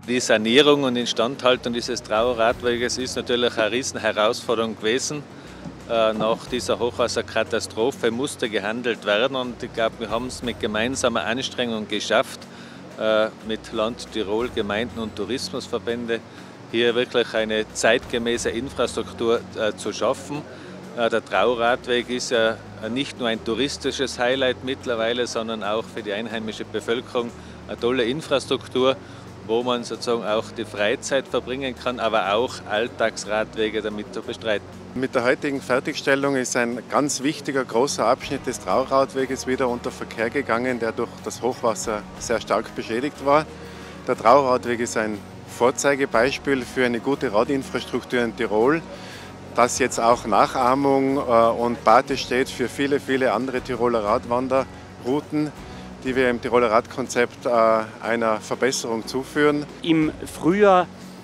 Die Sanierung und Instandhaltung dieses Trauerradweges ist natürlich eine Riesenherausforderung gewesen. Nach dieser Hochwasserkatastrophe musste gehandelt werden und ich glaube, wir haben es mit gemeinsamer Anstrengung geschafft, mit Land Tirol, Gemeinden und Tourismusverbände hier wirklich eine zeitgemäße Infrastruktur zu schaffen. Der Trauradweg ist ja nicht nur ein touristisches Highlight mittlerweile, sondern auch für die einheimische Bevölkerung eine tolle Infrastruktur, wo man sozusagen auch die Freizeit verbringen kann, aber auch Alltagsradwege damit zu bestreiten. Mit der heutigen Fertigstellung ist ein ganz wichtiger, großer Abschnitt des Trauradweges wieder unter Verkehr gegangen, der durch das Hochwasser sehr stark beschädigt war. Der Trauradweg ist ein Vorzeigebeispiel für eine gute Radinfrastruktur in Tirol, das jetzt auch Nachahmung und Pate steht für viele, viele andere Tiroler Radwanderrouten, die wir im Tiroler Radkonzept einer Verbesserung zuführen. Im Frühjahr,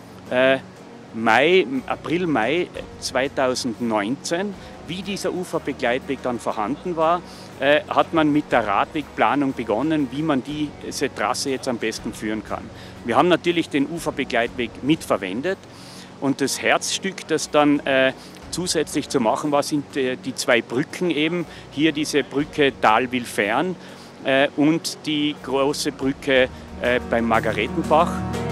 April, Mai 2019, wie dieser Uferbegleitweg dann vorhanden war, hat man mit der Radwegplanung begonnen, wie man diese Trasse jetzt am besten führen kann. Wir haben natürlich den Uferbegleitweg mitverwendet und das Herzstück, das dann zusätzlich zu machen war, sind die zwei Brücken eben. Hier diese Brücke Dahl-Wilfern und die große Brücke beim Margaretenbach.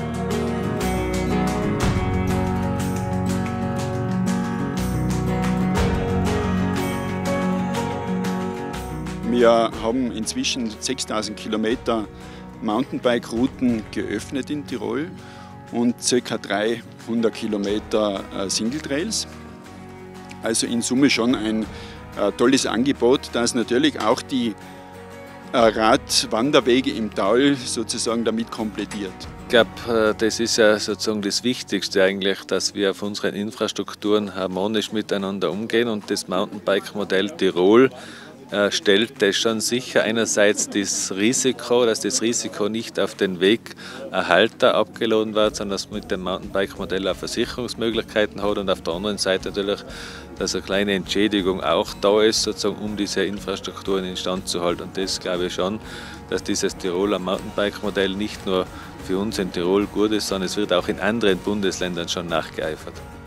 Wir haben inzwischen 6000 Kilometer Mountainbike-Routen geöffnet in Tirol und ca. 300 Kilometer Single Trails. Also in Summe schon ein tolles Angebot, das natürlich auch die Radwanderwege im Tal sozusagen damit komplettiert. Ich glaube, das ist ja sozusagen das Wichtigste eigentlich, dass wir auf unseren Infrastrukturen harmonisch miteinander umgehen und das Mountainbike-Modell Tirol stellt das schon sicher einerseits das Risiko, dass das Risiko nicht auf den Wegerhalter abgeladen wird, sondern dass man mit dem Mountainbike-Modell auch Versicherungsmöglichkeiten hat und auf der anderen Seite natürlich, dass eine kleine Entschädigung auch da ist, sozusagen, um diese Infrastrukturen instand zu halten. Und das glaube ich schon, dass dieses Tiroler Mountainbike-Modell nicht nur für uns in Tirol gut ist, sondern es wird auch in anderen Bundesländern schon nachgeeifert.